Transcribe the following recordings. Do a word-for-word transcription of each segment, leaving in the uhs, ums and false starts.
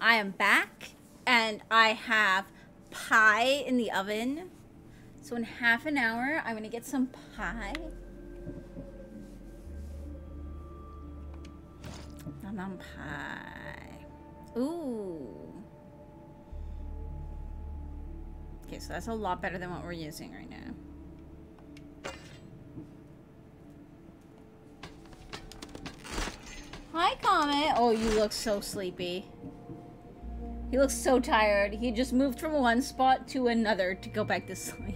I am back, and I have pie in the oven. So in half an hour, I'm gonna get some pie. Nom nom pie. Ooh. Okay, so that's a lot better than what we're using right now. Hi, Comet. Oh, you look so sleepy. He looks so tired. He just moved from one spot to another to go back to sleep.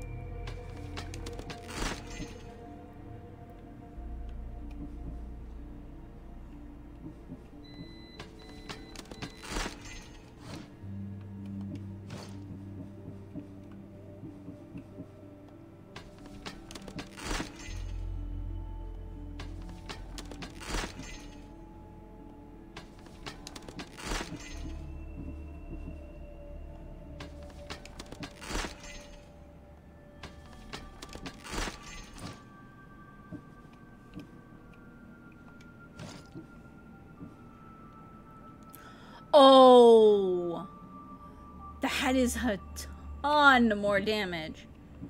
Oh, that is a ton more damage.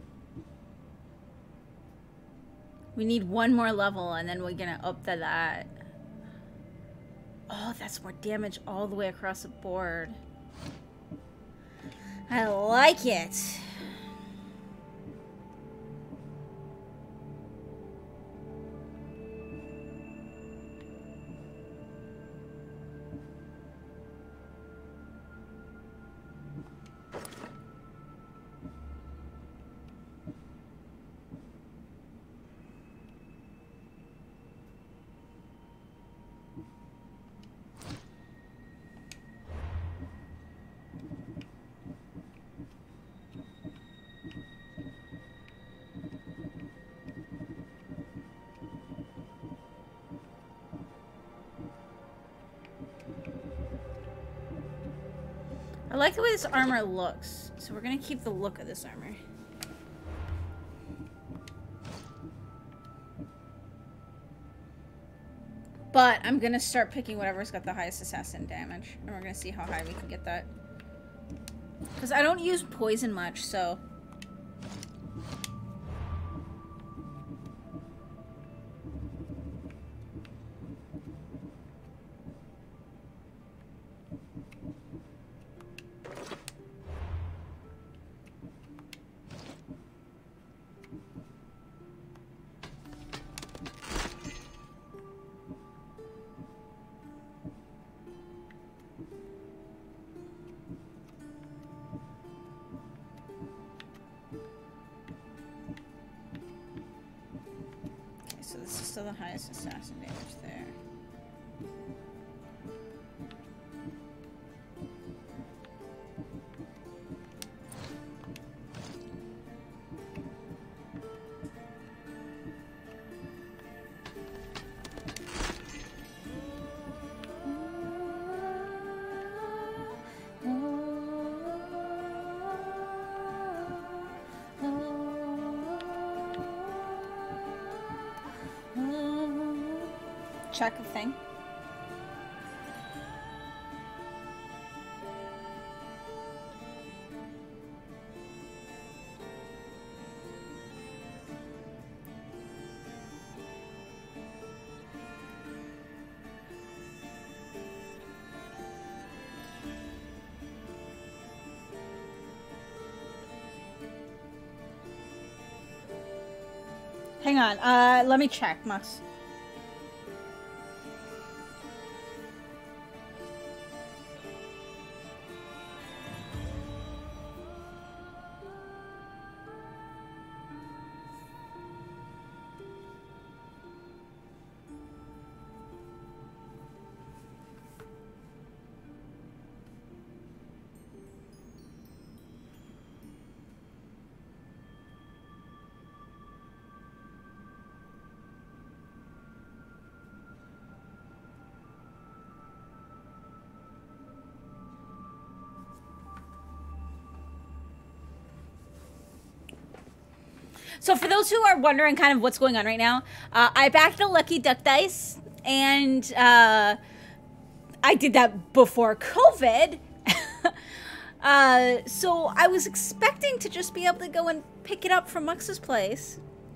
We need one more level and then we're gonna up to that. Oh, that's more damage all the way across the board. I like it. I like the way this armor looks, so we're gonna keep the look of this armor. But I'm gonna start picking whatever's got the highest assassin damage, and we're gonna see how high we can get that. Because I don't use poison much, so... So this is still the highest assassin damage there. Check the thing. Hang on, uh, let me check, Mux. So for those who are wondering kind of what's going on right now, uh, I backed the Lucky Duck dice, and uh, I did that before COVID. uh, so I was expecting to just be able to go and pick it up from Mux's place.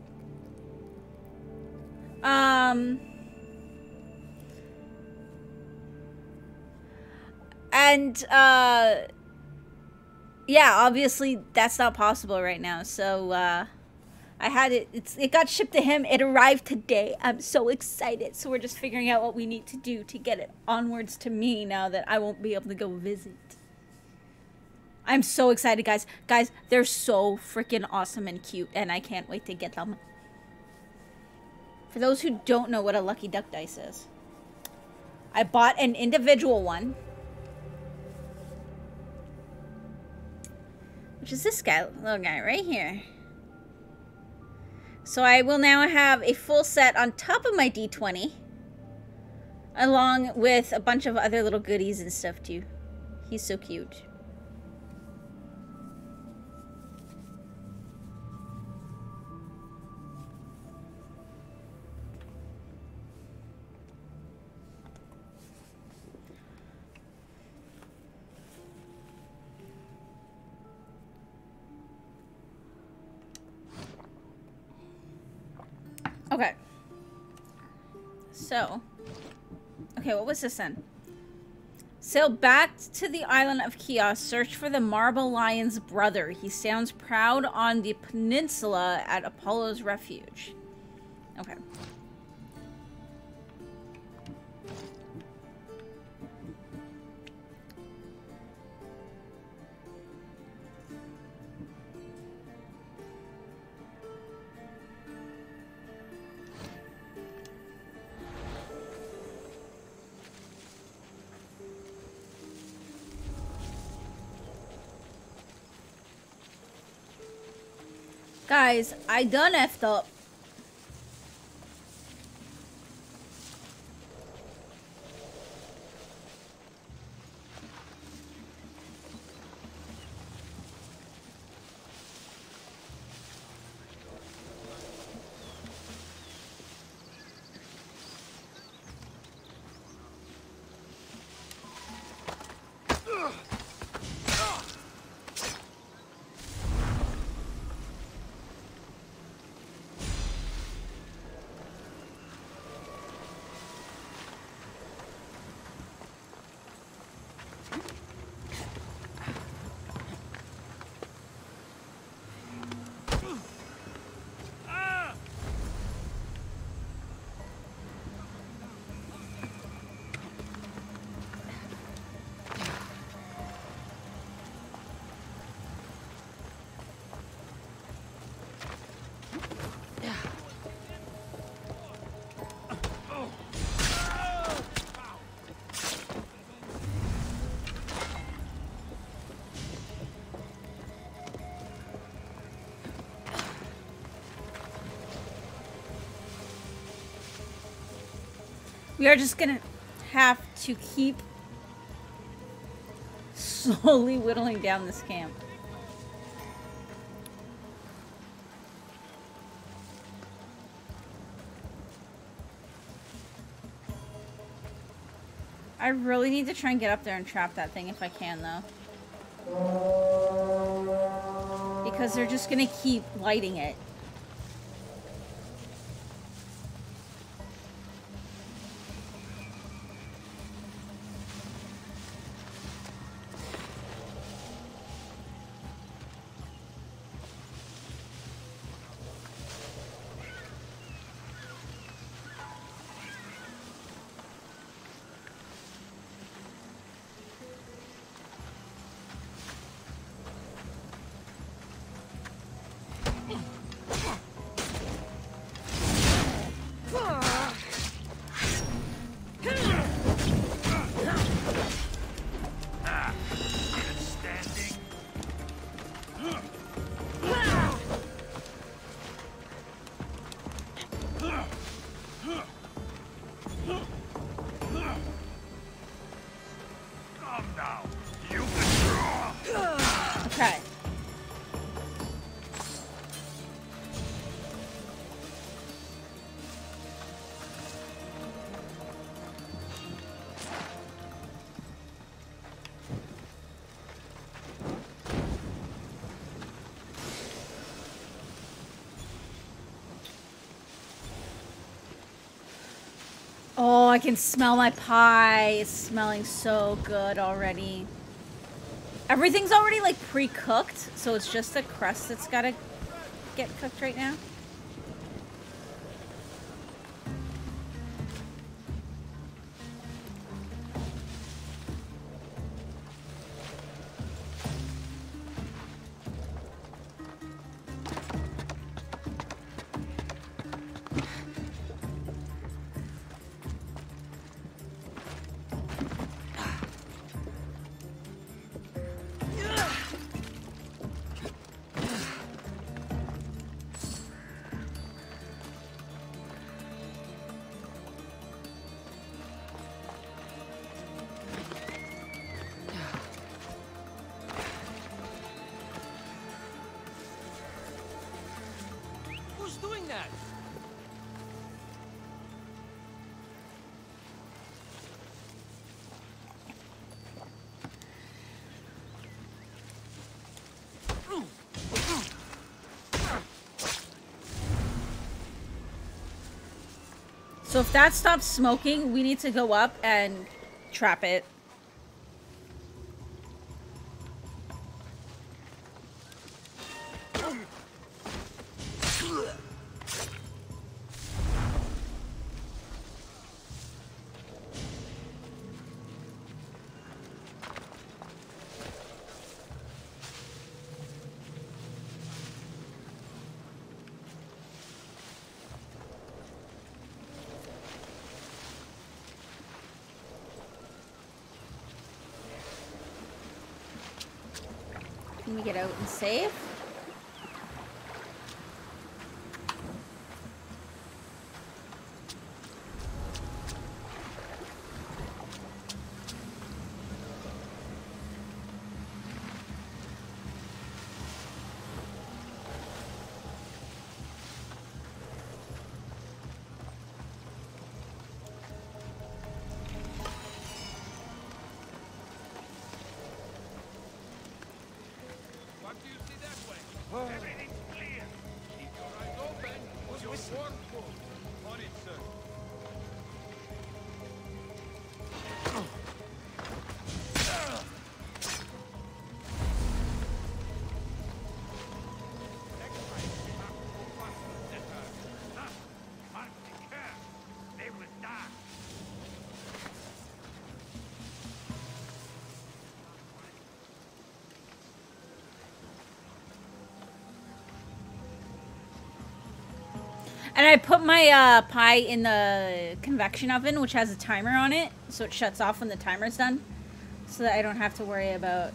Um... And, uh... yeah, obviously that's not possible right now, so, uh... I had it, it's, it got shipped to him, it arrived today, I'm so excited, so we're just figuring out what we need to do to get it onwards to me now that I won't be able to go visit. I'm so excited, guys. Guys, they're so freaking awesome and cute, and I can't wait to get them. For those who don't know what a Lucky Duck dice is, I bought an individual one, which is this guy, little guy right here. So I will now have a full set on top of my D twenty, along with a bunch of other little goodies and stuff too. He's so cute. Okay. So. Okay, what was this then? Sail back to the island of Chios. Search for the Marble Lion's brother. He sounds proud on the peninsula at Apollo's refuge. Okay. Guys, I done effed up. We are just gonna have to keep slowly whittling down this camp. I really need to try and get up there and trap that thing if I can, though. Because they're just gonna keep lighting it. I can smell my pie. It's smelling so good already. Everything's already like pre-cooked, so it's just the crust that's gotta get cooked right now. So if that stops smoking, we need to go up and trap it. Can we get out and save? And I put my uh, pie in the convection oven, which has a timer on it, so it shuts off when the timer's done, so that I don't have to worry about...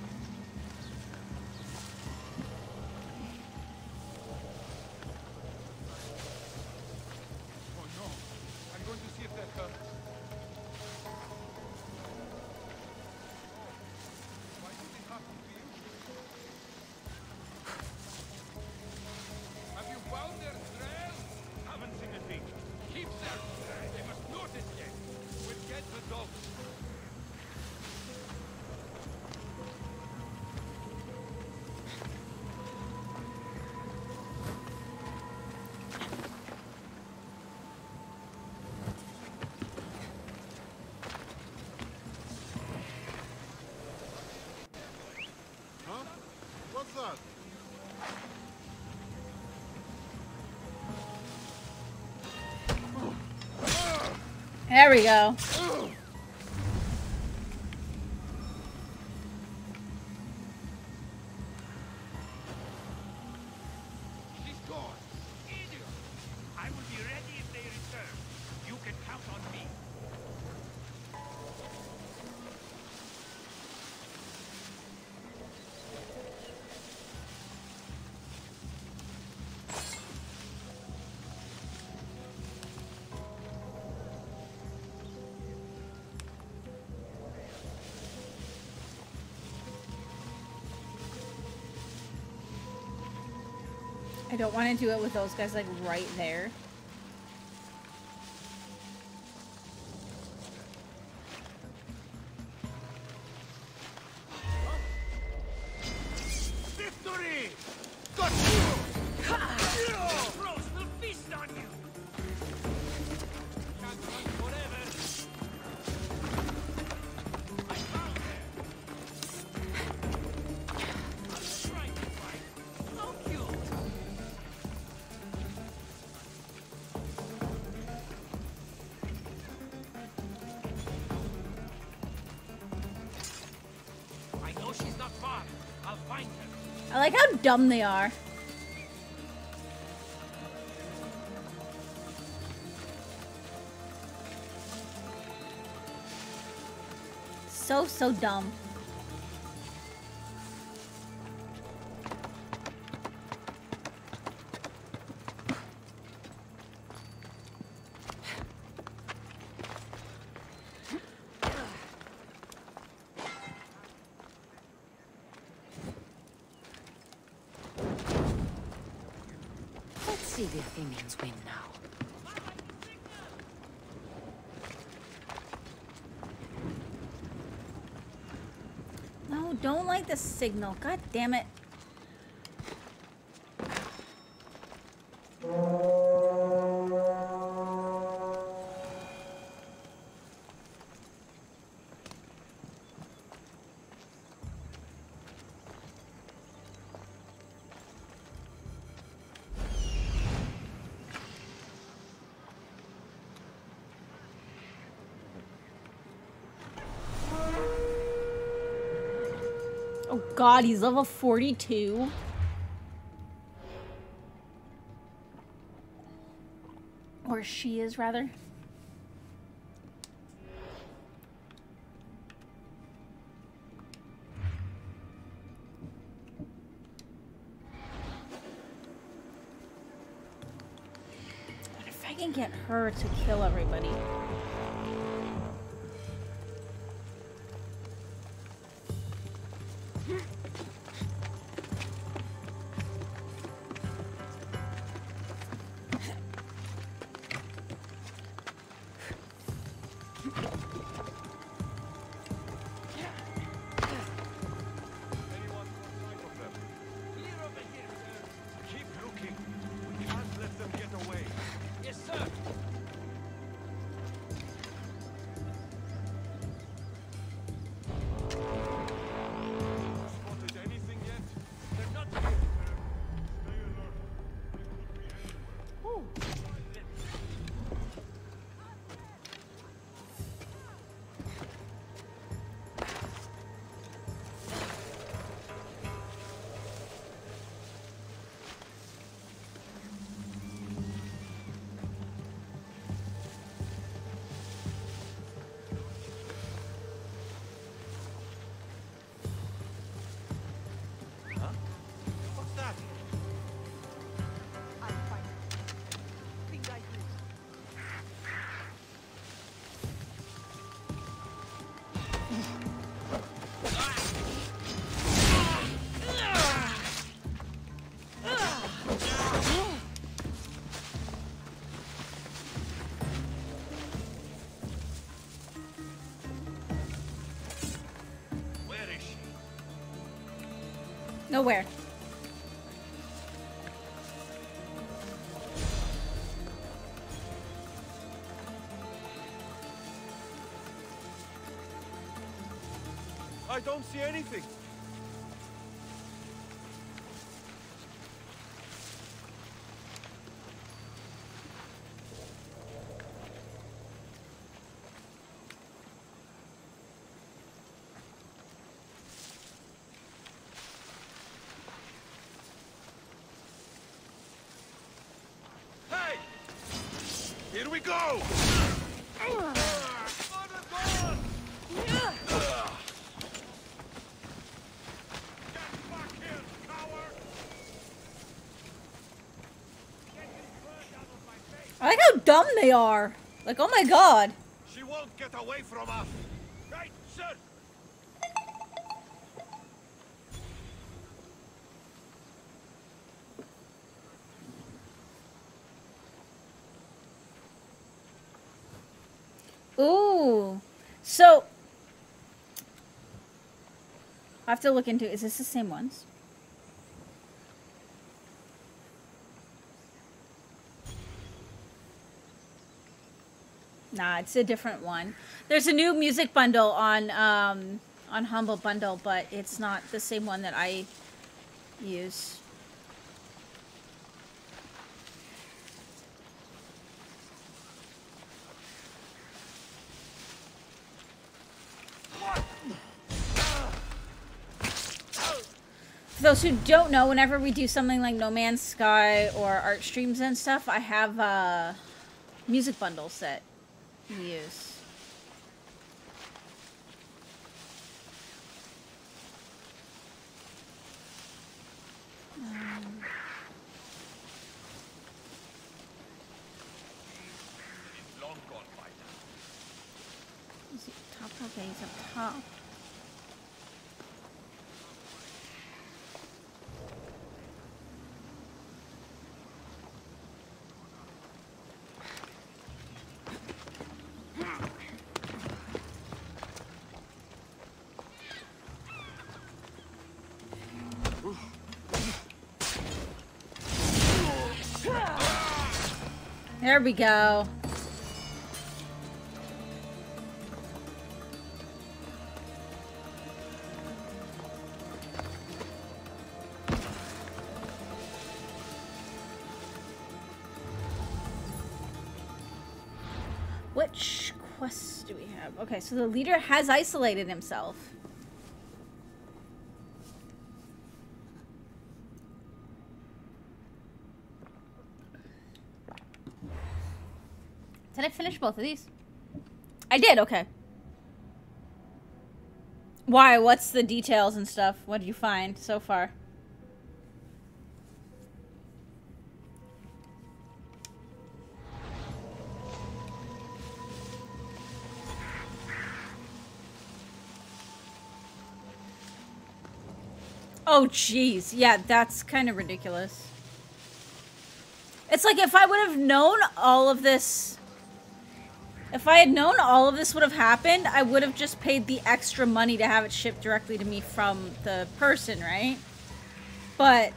There we go. She's gone. Idiot. I will be ready if they return. You can count on me. I don't want to do it with those guys, like, right there. Victory! Got you! Bros will feast on you! Can't run forever. I know she's not far. I'll find her. I like how dumb they are. So, so dumb. Let's see the Athenians win now. No, don't light the signal. God damn it. Oh god, he's level forty-two. Or she is, rather. But if I can get her to kill everybody. Nowhere. I don't see anything. Hey! Here we go! I like how dumb they are. Like, oh my god. She won't get away from us. Right, sir. Ooh. So, I have to look into, is this the same ones? Nah, it's a different one. There's a new music bundle on um, on Humble Bundle, but it's not the same one that I use. For those who don't know, whenever we do something like No Man's Sky or art streams and stuff, I have a music bundle set we use. Um, It's long gone by now. is he up top? Okay, he's up top. There we go. Which quests do we have? Okay, so the leader has isolated himself. Did I finish both of these? I did, okay. Why? What's the details and stuff? What did you find so far? Oh, jeez. Yeah, that's kind of ridiculous. It's like if I would have known all of this... If I had known all of this would have happened, I would have just paid the extra money to have it shipped directly to me from the person, right? But...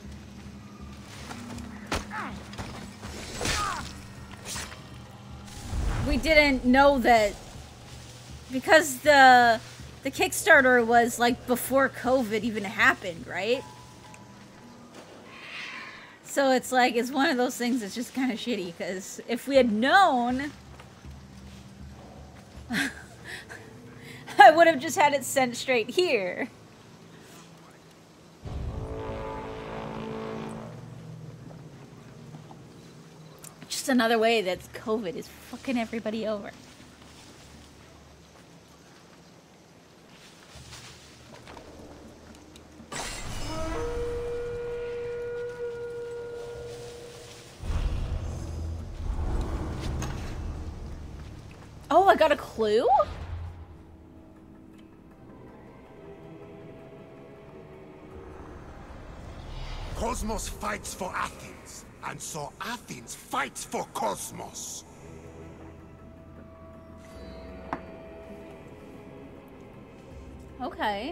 we didn't know that... Because the... The Kickstarter was, like, before COVID even happened, right? So it's like, it's one of those things that's just kind of shitty, because if we had known... I would have just had it sent straight here. Just another way that COVID is fucking everybody over. Oh, I got a clue? Cosmos fights for Athens, and so Athens fights for Cosmos. Okay.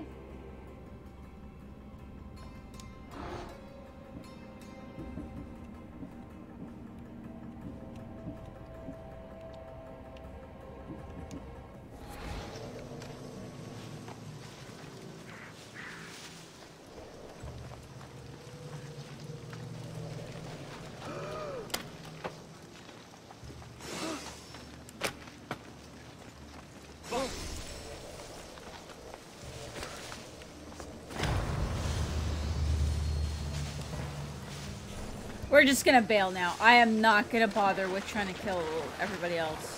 We're just gonna bail now. I am not gonna bother with trying to kill everybody else.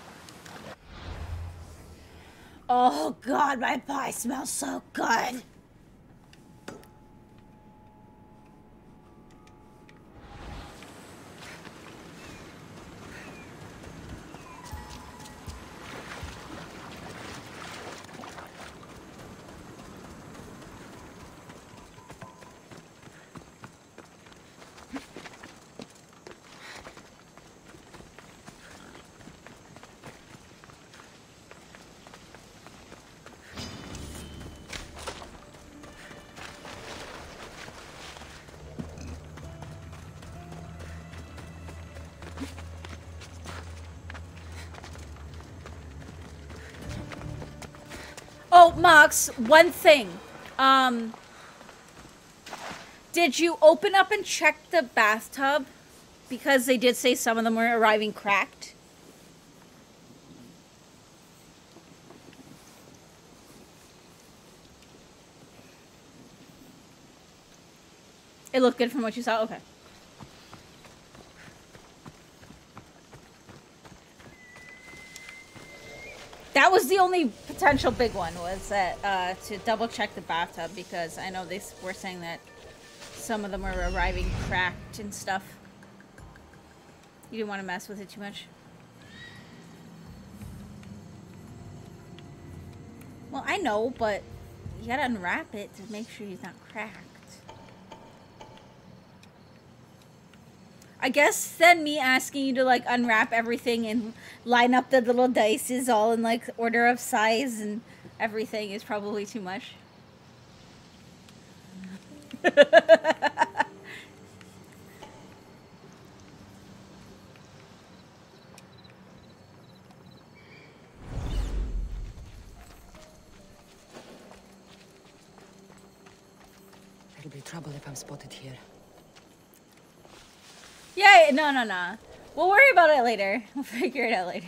Oh god, my pie smells so good. Oh, Mox, one thing. Um, did you open up and check the bathtub? Because they did say some of them were arriving cracked. It looked good from what you saw? Okay. That was the only potential big one, was that uh, to double check the bathtub, because I know they were saying that some of them were arriving cracked and stuff. You didn't want to mess with it too much? Well, I know, but you gotta unwrap it to make sure it's not cracked. I guess then me asking you to like unwrap everything and line up the little dices all in like order of size and everything is probably too much. There'll be trouble if I'm spotted here. Yeah, no, no, no. We'll worry about it later. We'll figure it out later.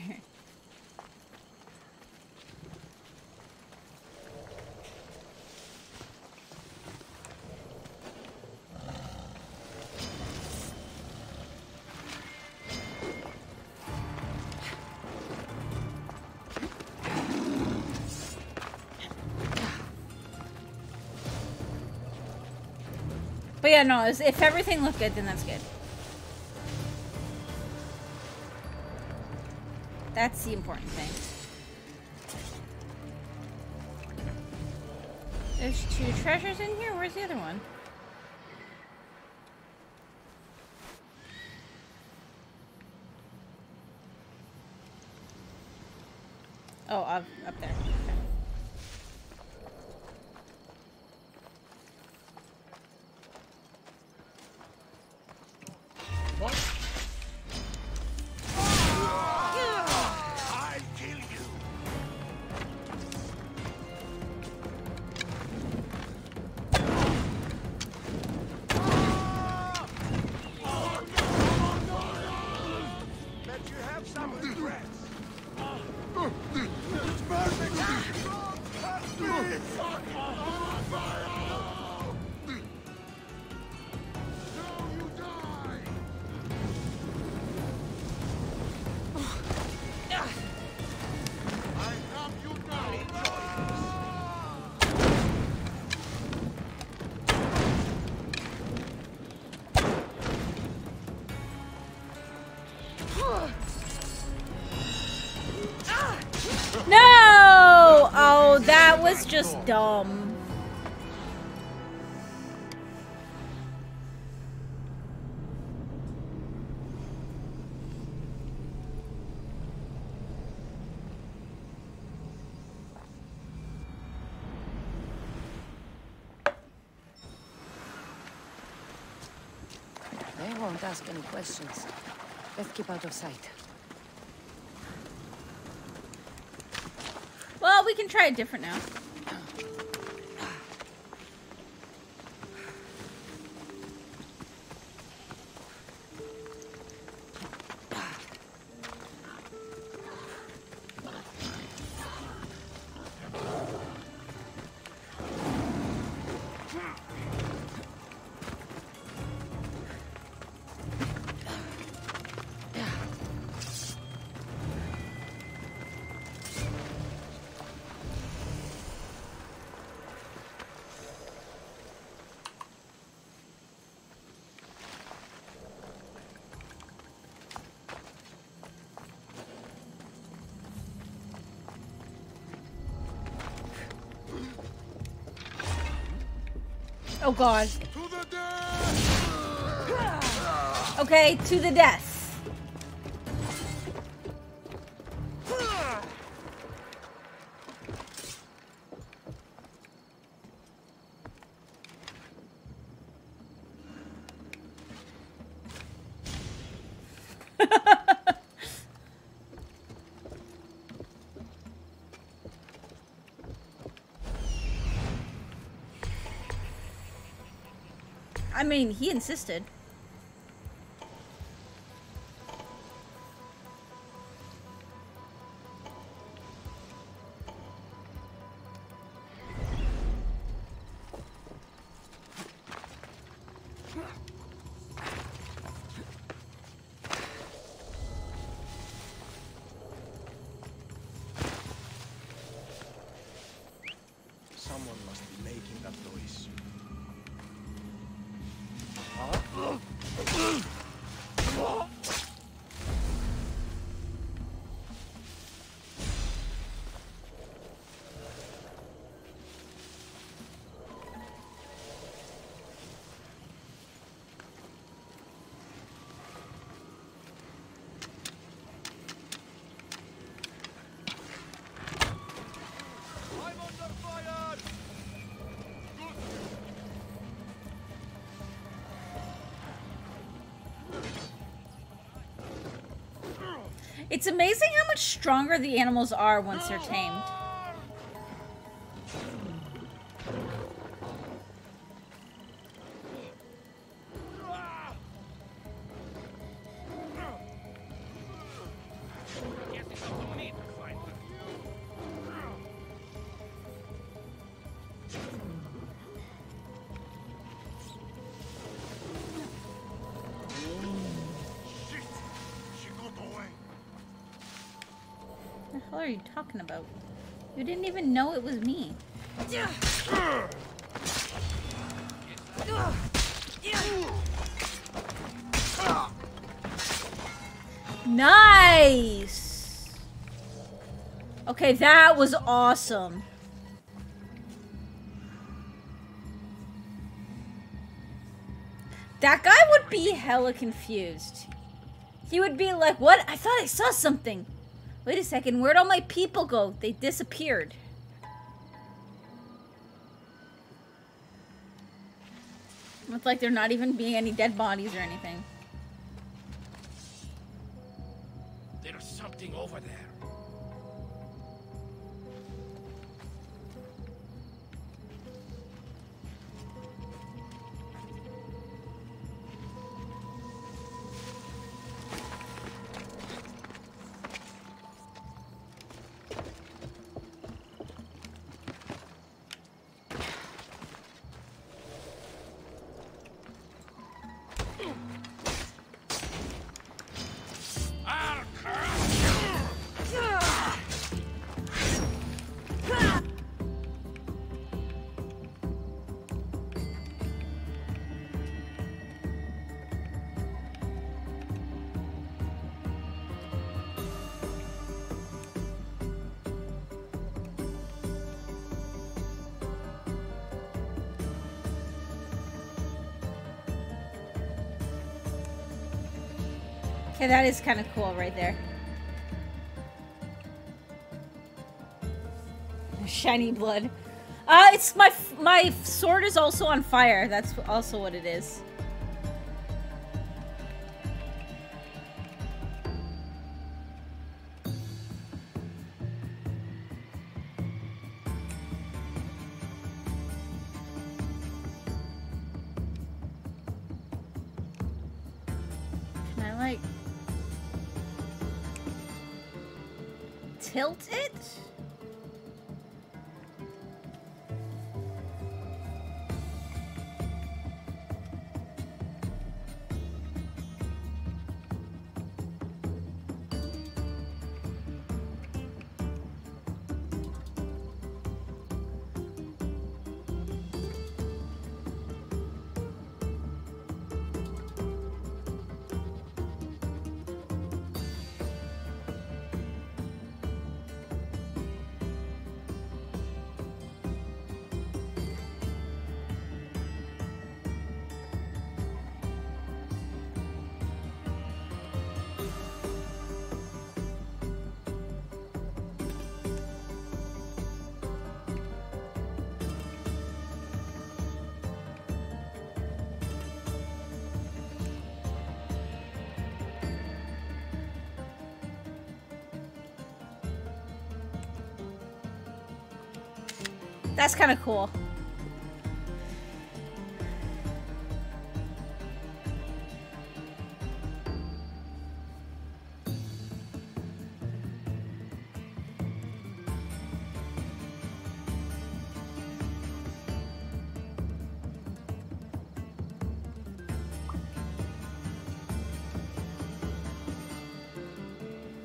But yeah, no, if everything looked good, then that's good. That's the important thing. There's two treasures in here? Where's the other one? Oh, up, up there. Okay. What? I'll kill you. Let you have some regrets. It's perfect. No! Oh, that was just dumb. They won't ask any questions. Let's keep out of sight. Well, we can try it different now. Oh god. To the death! Okay, to the death. I mean, he insisted. Someone must be making that noise. It's amazing how much stronger the animals are once they're tamed. What are you talking about? You didn't even know it was me. Nice! Okay, that was awesome. That guy would be hella confused. He would be like, what? I thought I saw something. Wait a second, where'd all my people go? They disappeared. It's like there not even being any dead bodies or anything. There's something over there. Okay, that is kind of cool right there. Shiny blood. Uh, it's my my sword is also on fire. That's also what it is. Can I like tilt it? That's kind of cool.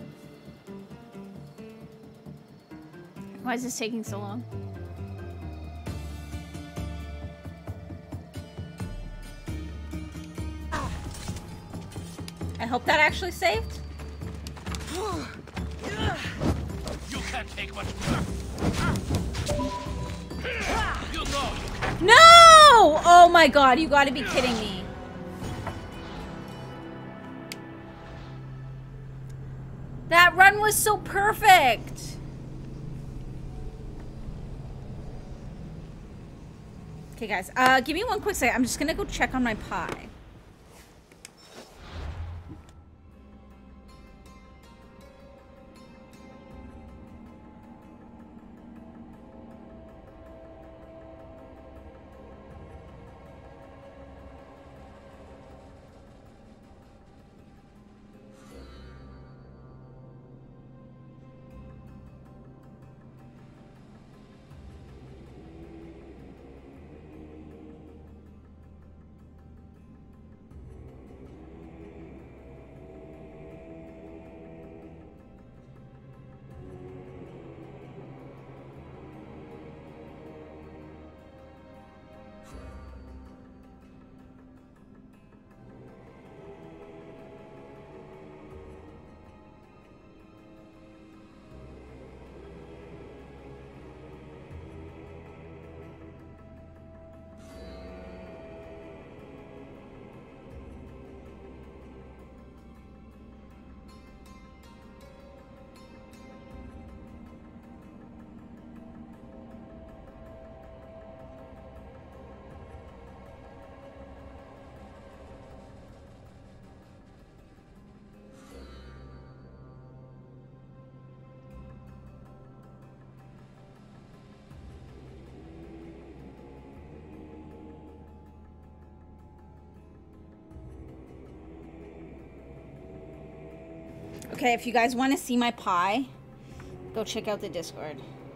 Why is this taking so long? hope that actually saved. You can't take much more. You know you can't. No! Oh my god, you gotta be kidding me. That run was so perfect. Okay, guys, uh, give me one quick second. I'm just gonna go check on my pie. Okay, if you guys want to see my pie, go check out the Discord.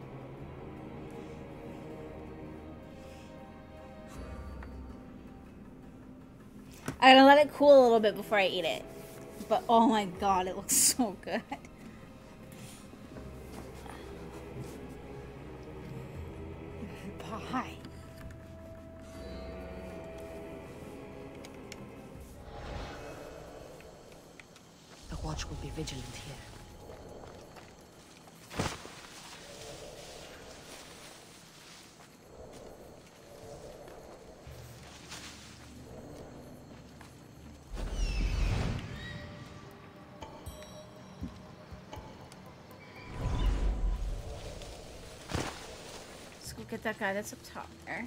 I gotta let it cool a little bit before I eat it. But oh my god, it looks so good. Pie. The watch will be vigilant here. Let's go get that guy that's up top there.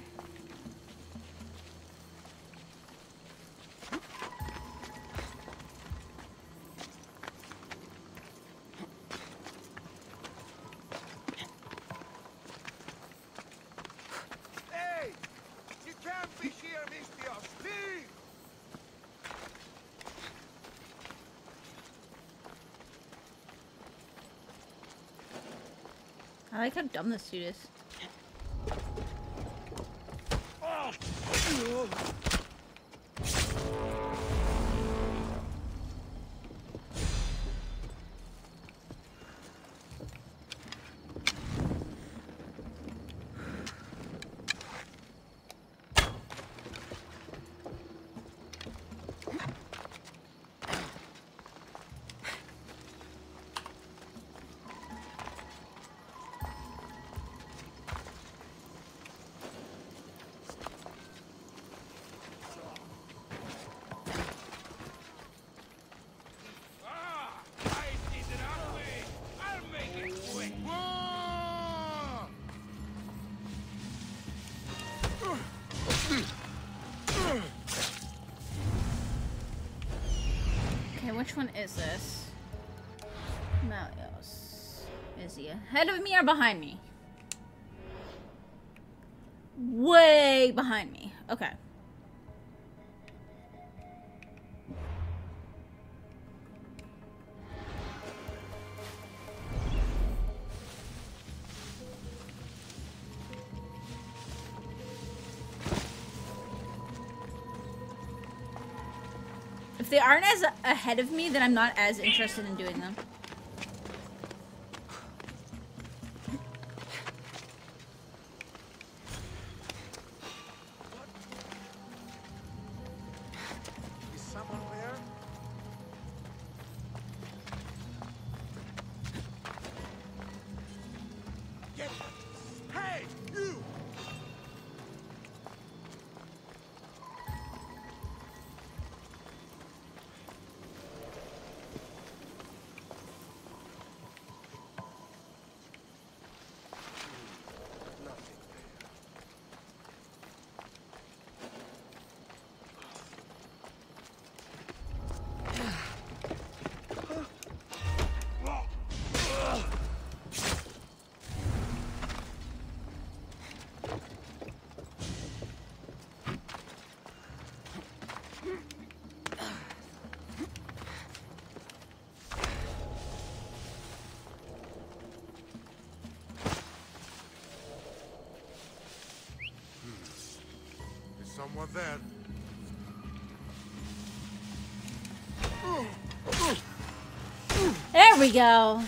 Hey! You can't fish here, Mistios! Leave! I like how dumb this dude is. Ah! I did it our way! I'll make it quick! Okay, which one is this? Malios. Is he ahead of me or behind me? Way behind me. Okay. If they aren't as ahead of me, then I'm not as interested in doing them. Is someone there? someone there. There we go.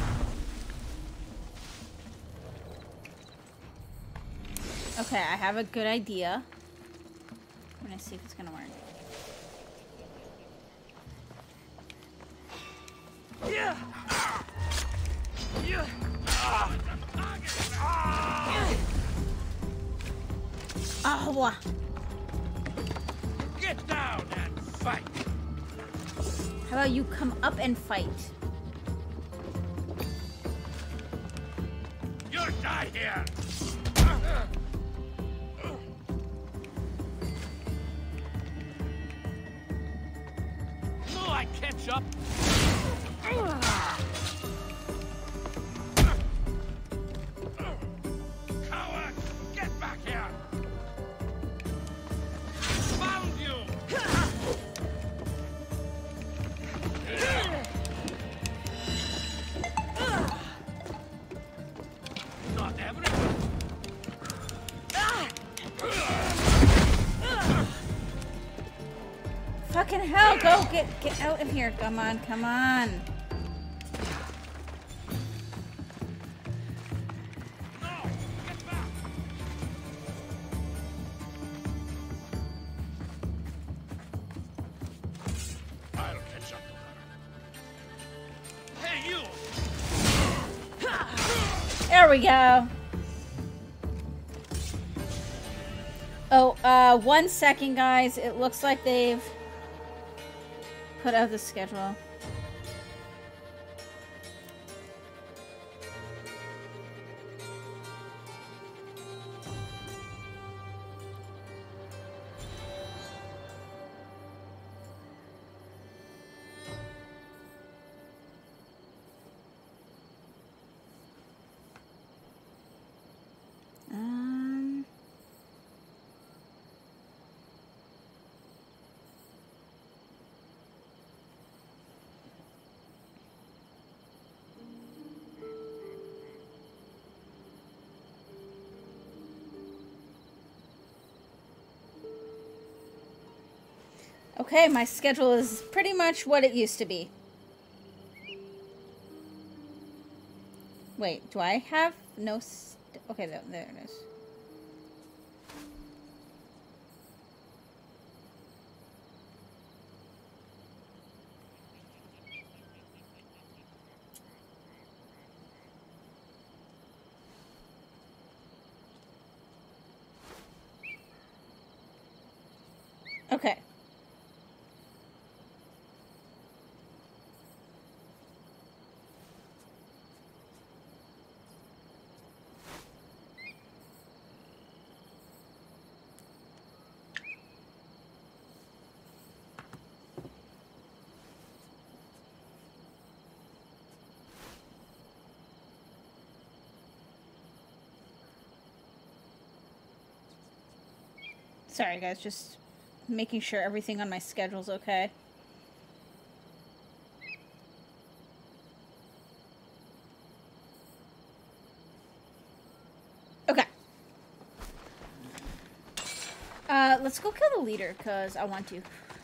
Okay, I have a good idea. I'm gonna see if it's gonna work. Yeah. Yeah. Oh, Get down and fight. how about you come up and fight? You'll die here. No, I catch up. Coward, get back here. Found you. Not everyone. Fucking hell, go get get out of here. Come on, come on. No, get back. I'll catch up to her. Hey, you! There we go. Oh, uh, one second, guys. It looks like they've put out the schedule. Um... Okay, my schedule is pretty much what it used to be. Wait, do I have no... St okay, there, there it is. Okay. Sorry, guys, just making sure everything on my schedule's okay. Okay. Uh, let's go kill the leader, because I want to.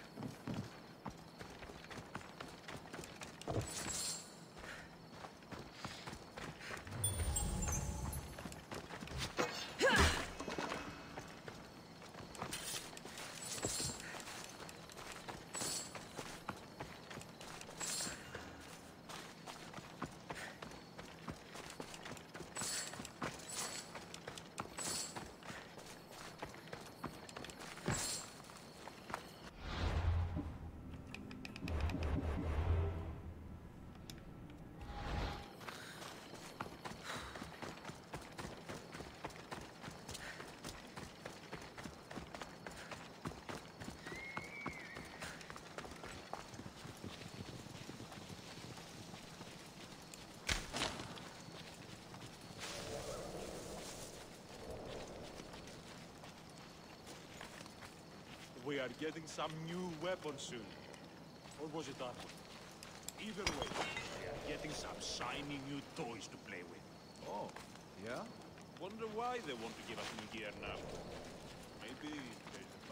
We are getting some new weapons soon. Or was it that one? Either way, we are getting some shiny new toys to play with. Oh, yeah? Wonder why they want to give us new gear now. Maybe there's a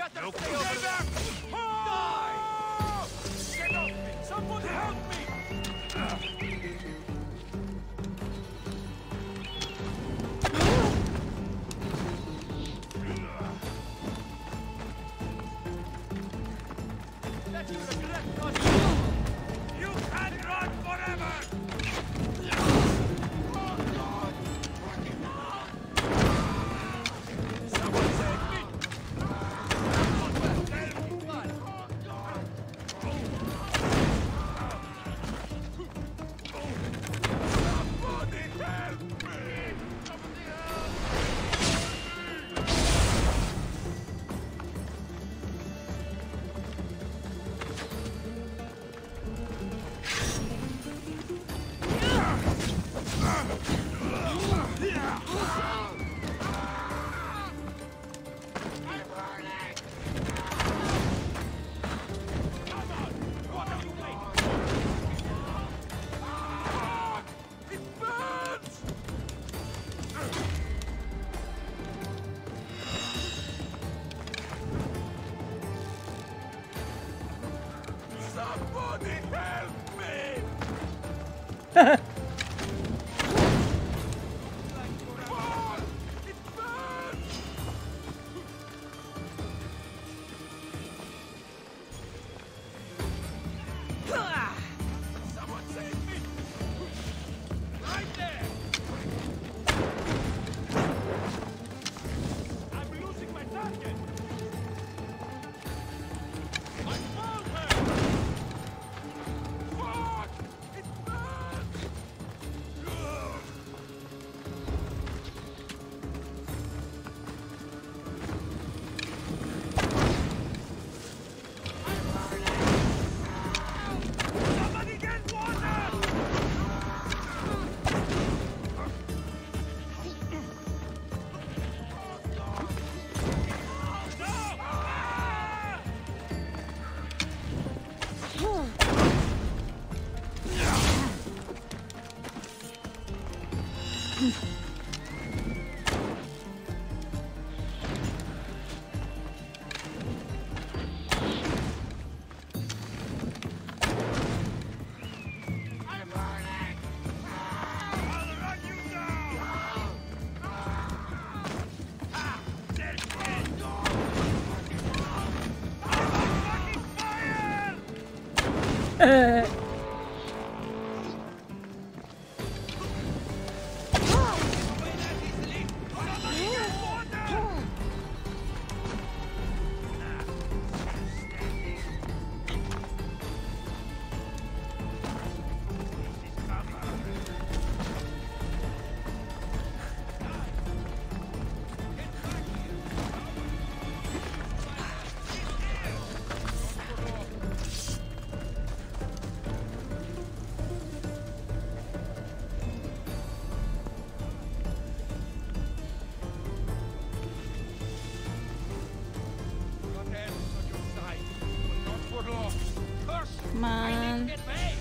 better no stay over there! Die! Get off me! Somebody help me! Let you regret what you You can't run forever! Someone save me! Somebody help me! Somebody help Somebody help me! Fuck! It burns! Someone save me! Right there! I'm losing my target! I found her! Fuck! It burns! Ugh. Somebody get water! No! Ah! I'm burning! I'll run you down! Ah! They're dead! I'm on fucking fire! Away that easily! Somebody get water! Your head is on your side, but not for long. Curse! Come I on. need to get paid!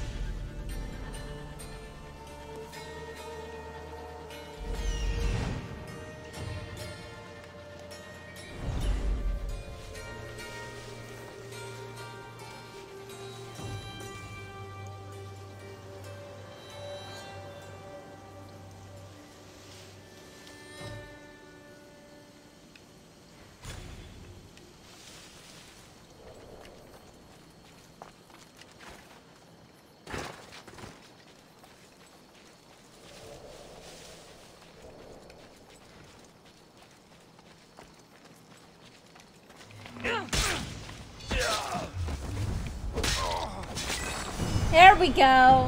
There we go.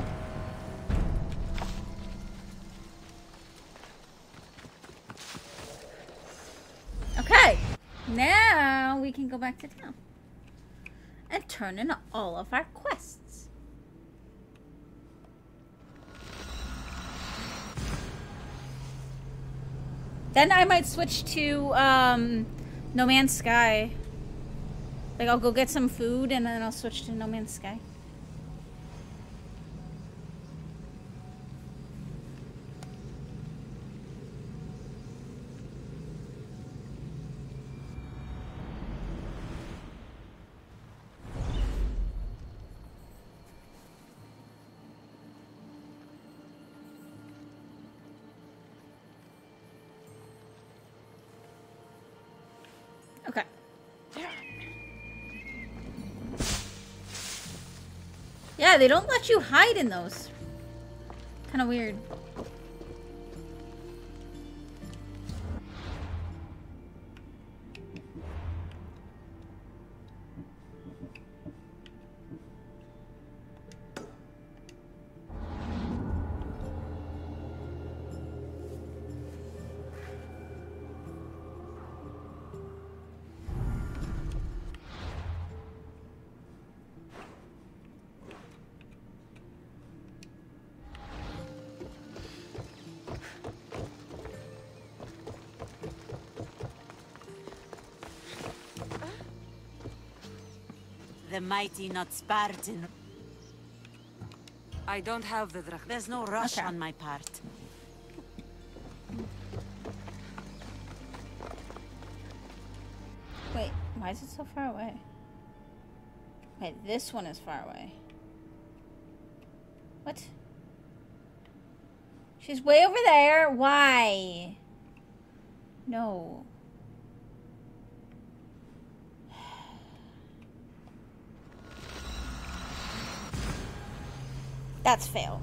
Okay. Now we can go back to town and turn in all of our quests. Then I might switch to um, No Man's Sky. Like, I'll go get some food and then I'll switch to No Man's Sky. Okay. Yeah, they don't let you hide in those. Kind of weird. The mighty, not Spartan. I don't have the drachma. There's no rush Okay. on my part. Wait, why is it so far away? Wait, this one is far away. What? She's way over there. Why? No. That's fail.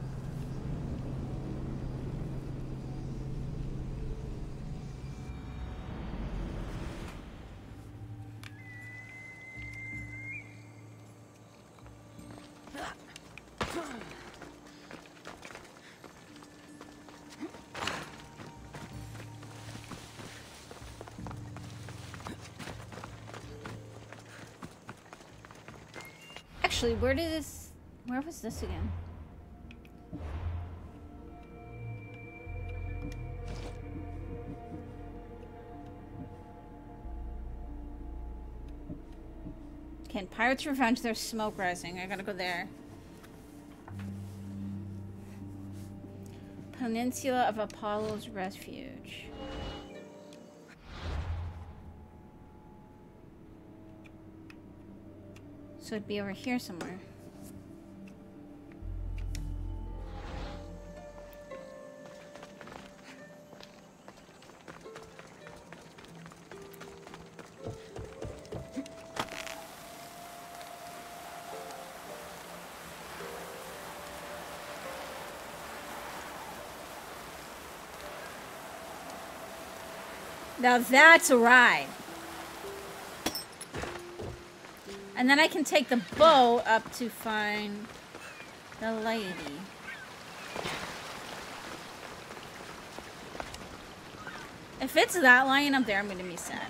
Actually, where did this... Where was this again? Can Pirates Revenge? There's smoke rising. I gotta go there. Peninsula of Apollo's Refuge. So it'd be over here somewhere. Now that's a ride. And then I can take the bow up to find the lady. If it's that lion up there, I'm gonna be sad.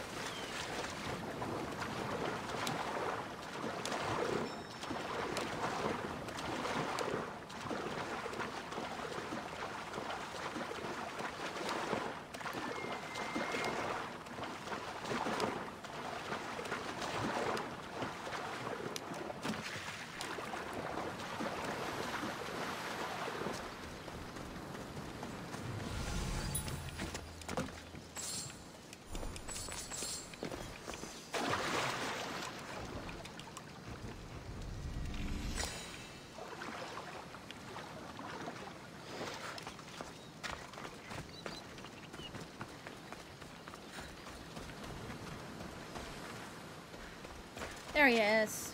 There he is.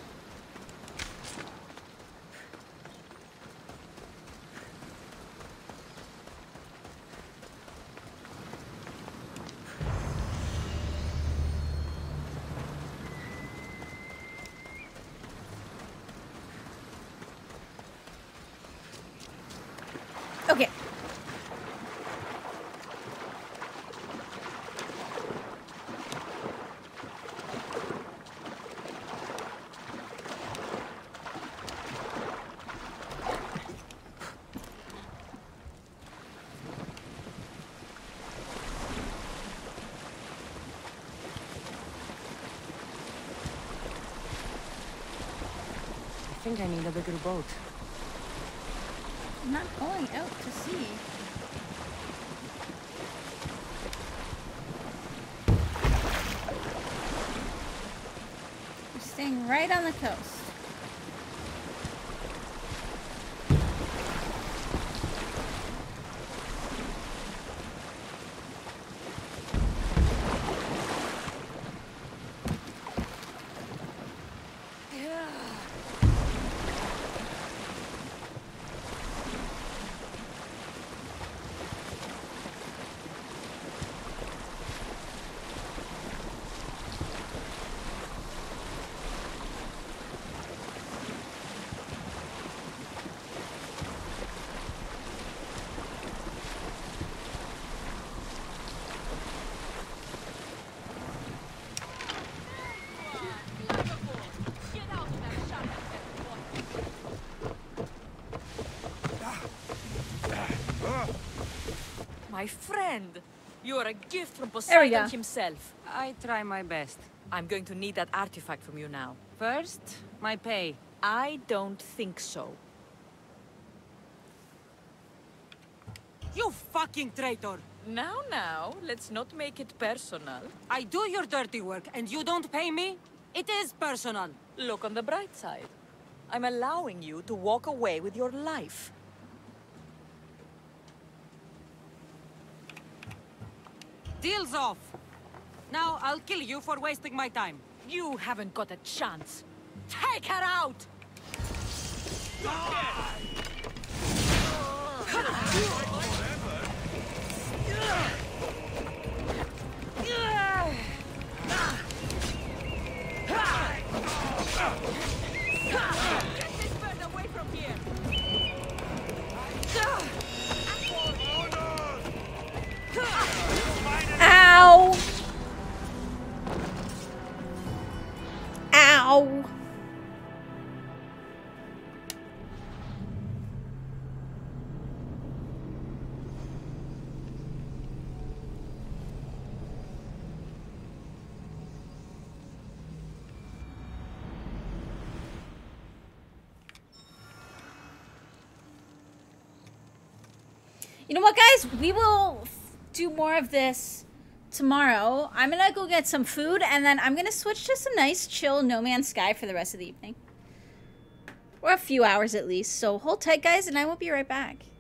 Okay. I think I need a bigger boat. I'm not going out to sea. We're staying right on the coast. my friend. You are a gift from There we go. Poseidon himself. I try my best. I'm going to need that artifact from you now. First, my pay. I don't think so. You fucking traitor! Now, now, let's not make it personal. I do your dirty work and you don't pay me? It is personal. Look on the bright side. I'm allowing you to walk away with your life. Deal's off. Now I'll kill you for wasting my time. You haven't got a chance. Take her out! Get this bird away from here! Ow! Ow! You know what, guys? We will f do more of this tomorrow. I'm gonna go get some food, and then I'm gonna switch to some nice, chill No Man's Sky for the rest of the evening. Or a few hours at least. So hold tight, guys, and I will be right back.